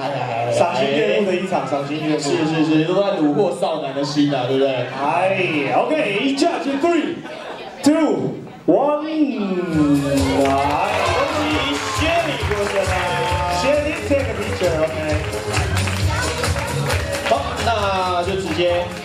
赏心悦目的一场，赏心悦目。 是，都在虏获少男的心啊，对不对？ 哎 ，OK， judge in 3, 2, 1， 来，恭喜 Shally 过胜啦 ！Shally take a picture，OK。 好，那就直接。